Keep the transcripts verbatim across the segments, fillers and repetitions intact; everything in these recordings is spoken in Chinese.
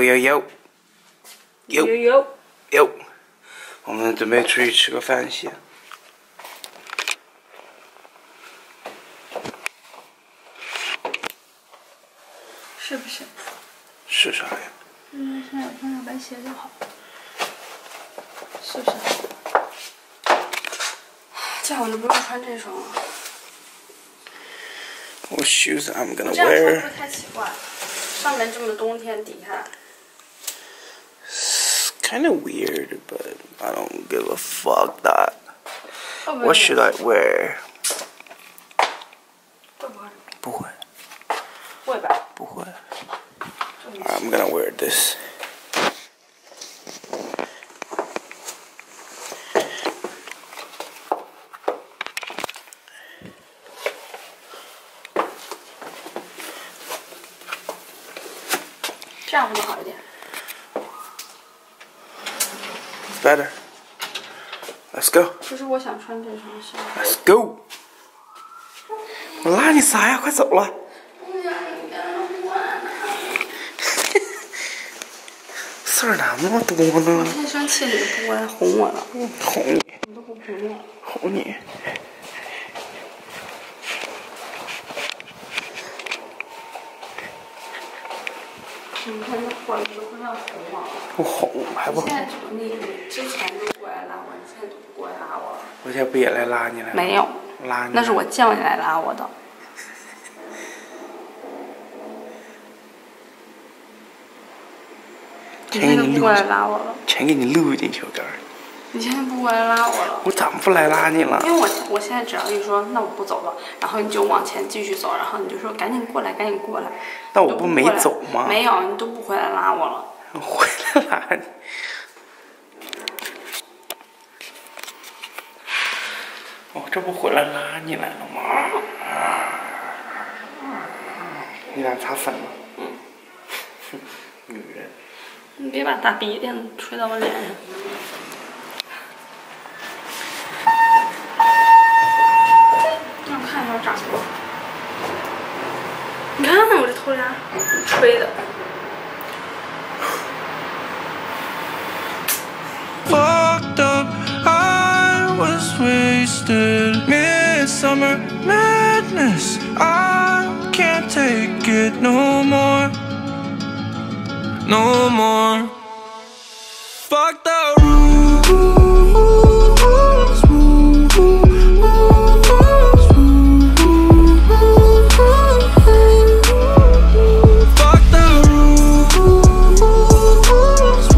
有有有有有，我们准备出去吃个饭先。 是不是？ 是啥呀？ 嗯，现在有双小白鞋就好。是不是？这样我就不用穿这双了。 What shoes I'm gonna 这样穿 wear? 会太奇怪，上面这么冬天，底下。 It's kind of weird, but I don't give a fuck that. 会不会 What should I wear? 会不会？ 不会， 会吧。 不会。I'm gonna wear this. 这样会不会好一点 Better. Let's go. 其实我想穿这双鞋。 Let's go. 我拉你啥呀？快走了。事儿哪那么多呢？ 我太生气了，你都不过来哄我了。 哄你， 你都不陪我。 哄你。 你看你火了，都不让哄我了。 不哄还不哄？ 现在你你之前都过来拉我，你现在都不过来拉我了。 我现在不也来拉你了？ 没有， 拉你。 那是我叫你来拉我的。你现在都不过来拉我了。 全给你录进去，我告诉你。 你现在不过来拉我了。 我咋不来拉你了？ 因为我我现在只要一说那我不走了，然后你就往前继续走，然后你就说赶紧过来，赶紧过来。 那我不没走吗？ 没有，你都不回来拉我了。 我回来拉你。我这不回来拉你来了吗？你俩擦粉了？ 嗯。 女人。 你别把大鼻涕吹到我脸上。让我看一下长过。你看我这头帘吹的。 Fucked up, I was wasted. Midsummer madness, I can't take it no more, no more. Fuck the rules, fuck the rules.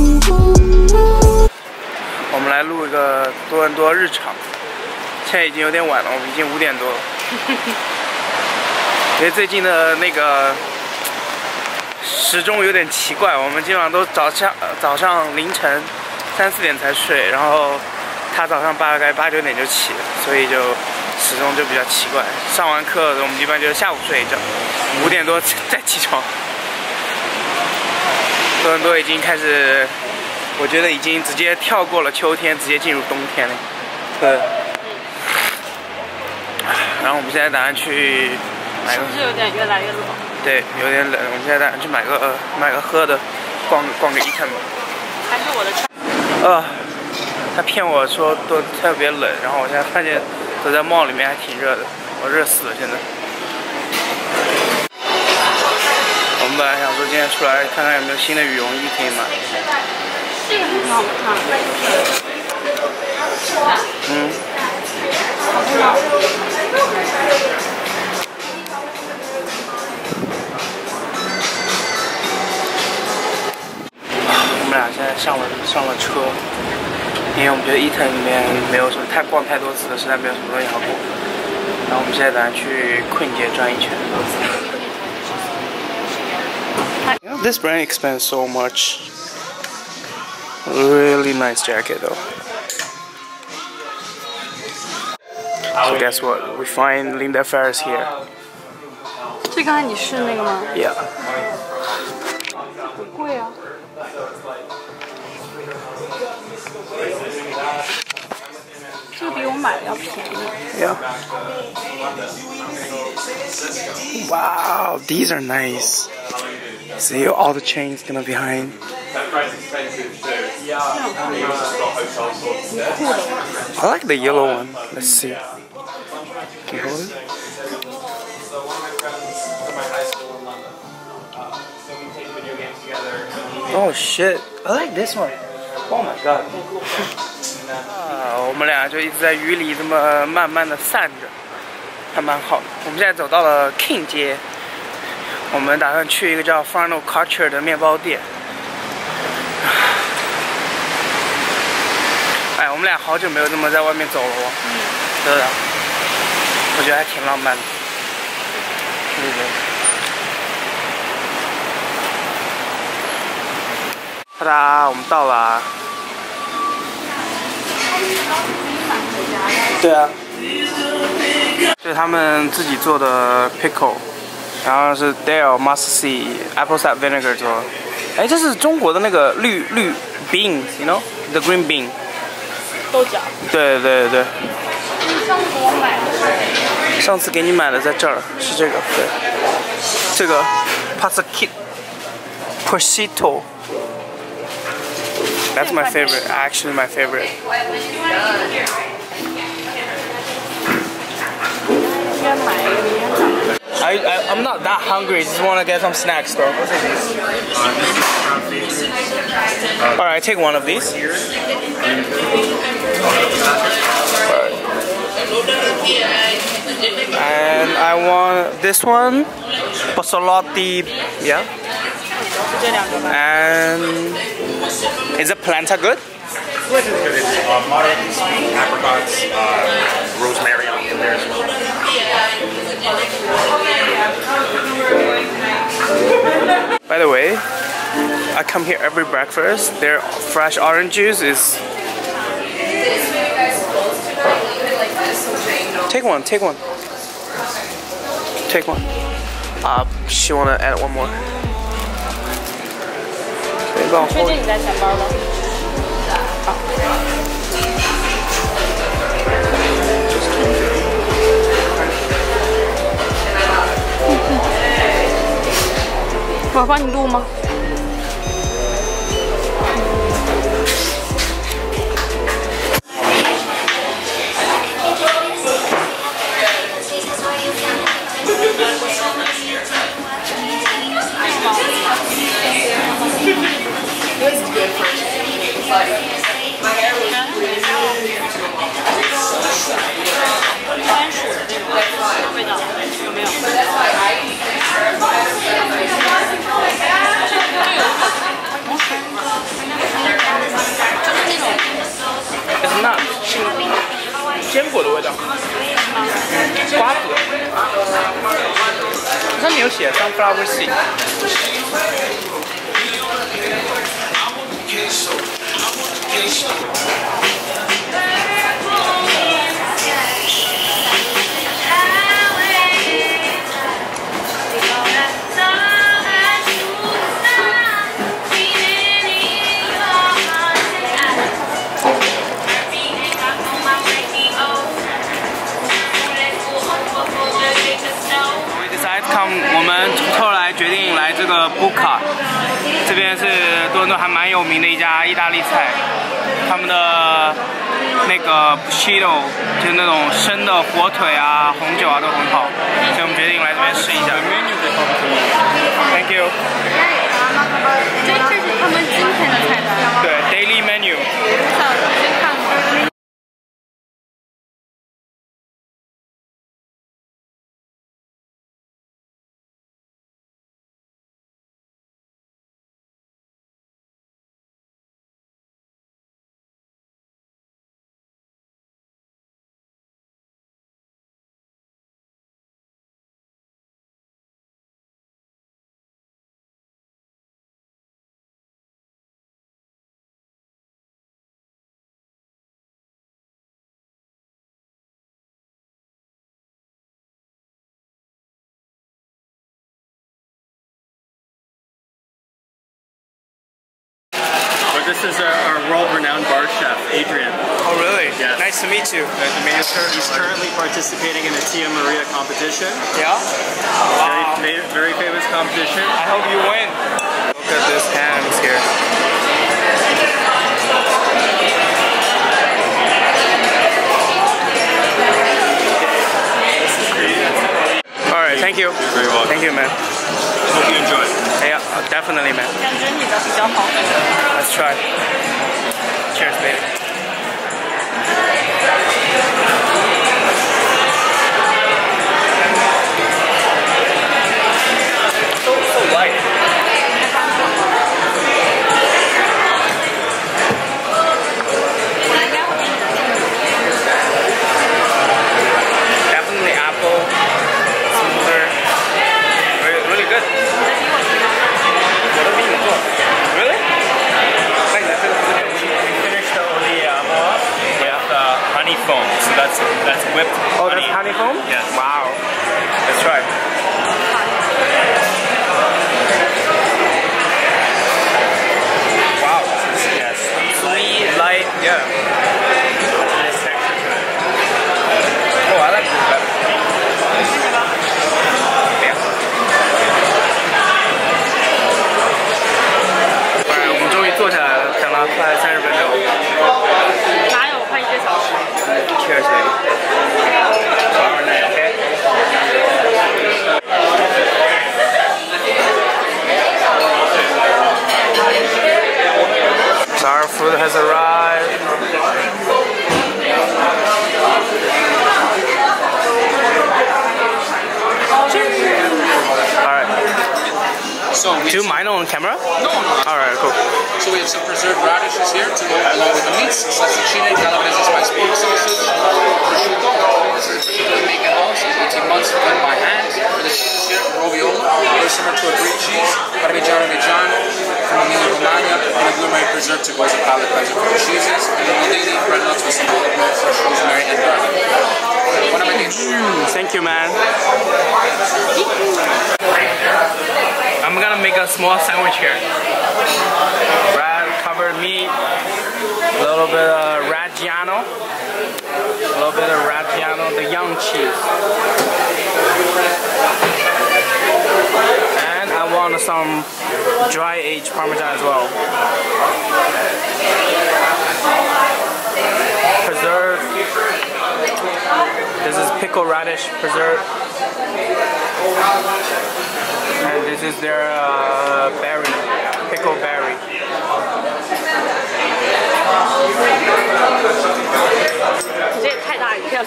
我们来录一个多伦多日常。现在已经有点晚了，我们已经五点多了。因为最近的那个时钟有点奇怪，我们基本上都早上早上凌晨三四点才睡，然后他早上大概八九点就起，所以就时钟就比较奇怪。上完课我们一般就是下午睡一觉，五点多再起床。多伦多已经开始。 我觉得已经直接跳过了秋天，直接进入冬天了。对。然后我们现在打算去买个。 是不是有点越来越冷？ 对，有点冷。我们现在打算去买个、呃、买个喝的，逛逛个伊藤吧。 还是我的穿。 呃，他骗我说都特别冷，然后我现在发现走在 mall 里面还挺热的，我热死了现在。我们本来想说今天出来看看有没有新的羽绒衣可以买。 这个很好看。 嗯。 好看吗？ 我们俩现在上了上了车，因为我们觉得伊藤里面没有什么太逛太多次了，实在没有什么东西好逛。然后我们现在打算去昆街转一圈。You know, this brand expands so much. Really nice jacket though. So guess what? We find Linda Ferris here. 这刚才你试那个吗？ Yeah. 不贵啊。这个比我买的要便宜。 Yeah. Wow, these are nice. See all the chains gonna behind. I like the yellow one. Let's see. Can you hold it? Oh shit! I like this one. Oh my god. 啊，我们俩就一直在雨里这么慢慢的散着，还蛮好的。我们现在走到了 King 街，我们打算去一个叫 Final Culture 的面包店。哎，我们俩好久没有这么在外面走了哦。嗯。对的。我觉得还挺浪漫的。对对。哒哒，我们到了。对啊。这是他们自己做的 pickle， 然后是 Dale mustard apple cider vinegar 做的。哎，这是中国的那个绿绿 beans，you know the green bean。 豆角。对对对。 你上次给我买的。 上次给你买的在这儿，是这个，对。这个 pasta kit prosciutto。That's my favorite. Actually, my favorite. I, I I'm not that hungry. Just want to get some snacks, though. All right, take one of these. And I want this one, Pozzolotti, yeah. And is the plantain good? Uh, moderately sweet, apricots, uh, rosemary in there as well. By the way, I come here every breakfast. Their fresh orange juice is. Take one, take one. Take one. Uh, she wanna add one more. 确定你在钱包吗？好。我帮你录吗？番薯的这种味道有没有？就有一种，就是那种， It's not 坚果的味道，瓜子，上面有写 sunflower seed。我们后来决定来这个 Buca， 这边是多伦多还蛮有名的一家意大利菜，他们的那个 prosciutto 就是那种生的火腿啊、红酒啊都很好，所以我们决定来这边试一下。Thank you。 这这是他们今天的菜单。 对 ，daily menu。 想去看吗？ This is our, our world-renowned bar chef, Adrian. Oh, really? Yes. Nice to meet you. Nice to meet you. He's currently participating in the Tia Maria competition. Yeah? Wow. Very, very famous competition. I hope you win. at this hams here. All right, thank you. You're very welcome. Thank you, man. Hope you enjoy. Yeah, definitely, man. 感觉你的比较好喝。 Let's try. Cheers, baby. So so light. Definitely apple, smoother, really, really good. 我都比你做 Really? 那你的这个不是点心 Finished the oliamo with uh, honey foam. So that's that's whipped Oh, honey. that's honeycomb? Yes. Wow. Let's try. Wow. Yeah, sweet, Sweet, light, yeah. nice texture to it. Oh, I like this better. Yeah. Alright, 我们终于坐下来了，等了快三十分钟。 哪有快一个小时？ Cheers, baby. Flower night, okay? So our food has arrived. Alright. So we Do you mind on camera? no, no. Alright, cool. So we have some preserved radishes here to go along with the meats. Salsicine, calabrese spiced pork sausage, prosciutto. This is the prosciutto we make at home. So it's eighteen months done by hand. For the cheese here, roviola, very similar to a Greek cheese. Parmigiano Reggiano from Emilia Romagna, and a blueberry preserve to go as a palate cleanser for the cheeses. And then we'll daily bread nuts with some olive oil, fresh rosemary, and garlic. Bon appetit. Thank you, man. I'm gonna make a small sandwich here. Red covered meat, a little bit of Reggiano, a little bit of Reggiano, the young cheese. And I want some dry aged Parmesan as well. Preserved. This is pickled radish preserved. And this is their uh, berry, pickled berry. 你这也太大一片了。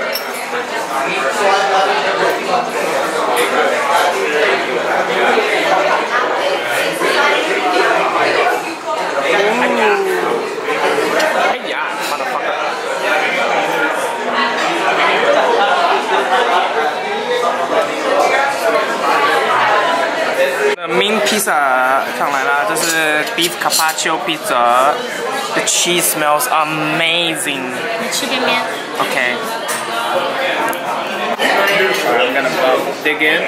Hey, yeah, motherfucker. Min pizza 上来了，这是 beef carpaccio pizza. The cheese smells amazing. 你吃边边。 Okay. Alright, I'm gonna uh, dig in.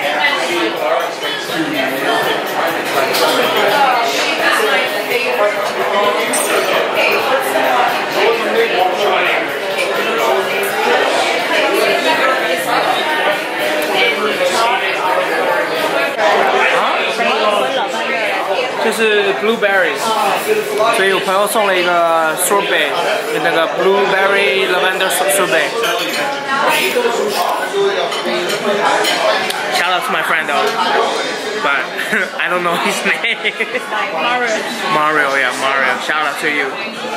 Huh? 这是 blueberries， 所以我朋友送了一个 sorbet， 那个 blueberry lavender sorbet。Shout out to my friend though, but I don't know his name. Mario. Mario, yeah, Mario. Shout out to you.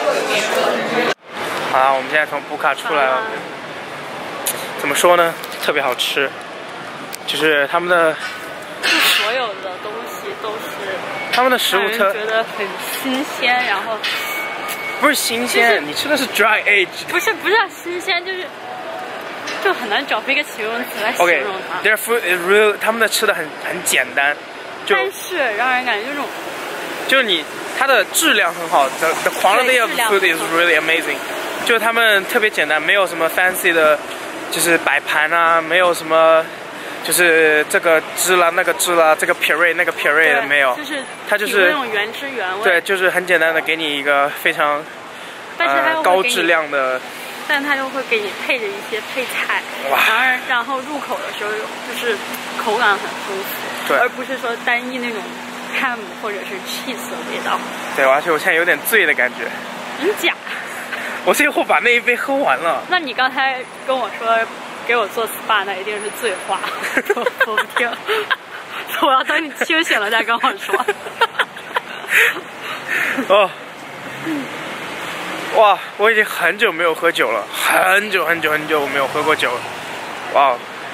好了，我们现在从布卡出来了。怎么说呢？特别好吃，就是他们的。 所有的东西都是他们的食物特觉得很新鲜，然后不是新鲜，就是、你吃的是 dry age。 不是不是新鲜，就是就很难找出一个形容词来形容它。 Okay, their food is real， 他们的吃的很很简单，就但是让人感觉这种就是你它的质量很好 ，the the quality of food is really amazing。就是他们特别简单，没有什么 fancy 的，就是摆盘啊，没有什么。 就是这个汁啦，那个汁啦，这个 puree 那个 puree 的没有， 就是它就是那种原汁原味。 对，就是很简单的给你一个非常呃高质量的， 但它又会给你配着一些配菜，然后然后入口的时候就是口感很丰富， 对， 而不是说单一那种 ham 或者是 cheese 的味道。 对，而且我现在有点醉的感觉。 真假？ 我这会把那一杯喝完了。 那你刚才跟我说给我做 S P A， 那一定是醉话，我不听。我要等你清醒了再跟我说。 哦。哇，我已经很久没有喝酒了，很久很久很久没有喝过酒了。哇，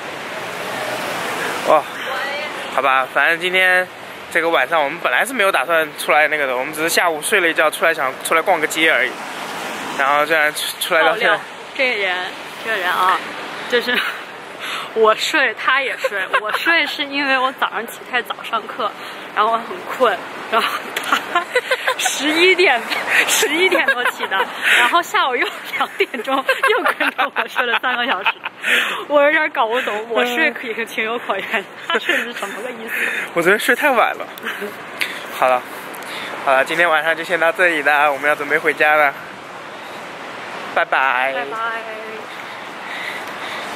哇，好吧，反正今天这个晚上我们本来是没有打算出来那个的，我们只是下午睡了一觉，出来想出来逛个街而已。然后这样出来到现在， 这个人，这个人啊，就是我睡，他也睡。我睡是因为我早上起太早上课，然后我很困，然后他十一点十一点多起的，然后下午又两点钟又跟着我睡了三个小时，我有点搞不懂，我睡可以情有可原，他睡是什么个意思？ 我昨天睡太晚了。好了，好了，今天晚上就先到这里了，我们要准备回家了。拜拜。 拜拜。